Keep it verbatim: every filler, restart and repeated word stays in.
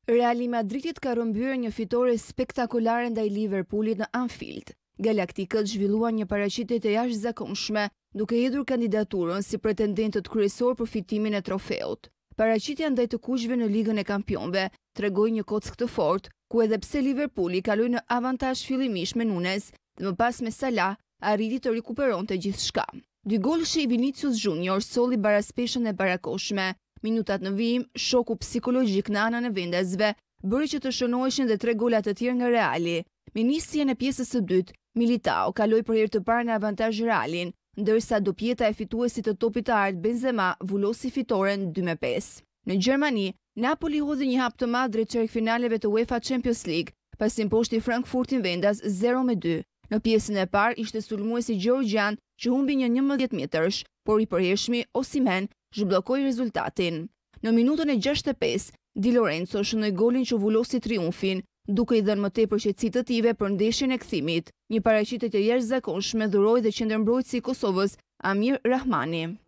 Reali Madridit ka rrëmbyer një fitore spektakolare ndaj Liverpoolit në Anfield. Galaktikët zhvilluan një paraqitje të jashtëzakonshme, duke hedhur kandidaturën si pretendentët kryesor për fitimin e trofeut. Paraqitja ndaj të kuqve në Ligën e Kampionëve tregoi një kockë të fortë, ku edhe pse Liverpooli kaloi në avantazh fillimisht me Nunes dhe më pas me Salah, arriti të rikuperonte gjithçka. Dy golshi i Vinicius Junior solli baraspeshën e parakoshme. Minutat në vijim, shoku psikologjik në anën e vendasve bëri që të shënoheshin dhe tre gola të tjerë nga Reali. Me nisjen e pjesës së dytë, Militao kaloi për herë të parë në avantazh Realin, ndërsa dopjeta e fituesit të topit të art Benzema vullosi fitoren dy me pesë. Në Gjermani, Napoli hodhi një hap të madh drejt çerkfinaleve të UEFA Champions League, pasi mposhti Frankfurtin vendas zero me dy. Në pjesën e parë ishte sulmuesi Georgian që humbi një njëmbëdhjetë metërsh, por i përhershmi Osimhen zhbllokoi rezultatin. Në minutën e gjashtëdhjetë e pesë, Di Lorenzo shënoi golin që vullosi triumfin, duke i dhënë më tepër qetësi të tive për ndeshjen e kthimit. Një paraqitje të jashtëzakonshme dhuroi dhe qendërmbrojtësi i Kosovës Amir Rahmani.